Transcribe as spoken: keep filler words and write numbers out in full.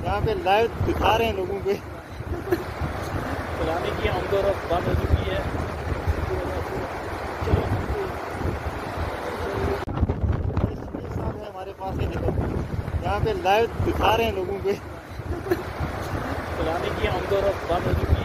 यहाँ पे लाइव दिखा रहे हैं लोगों को। चलाने की आमदोरफ्त बंद हो चुकी है। हमारे पास ही देखो, यहाँ पे लाइव दिखा रहे हैं लोगों को। चलाने की आमदोरफ्त बंद हो चुकी है।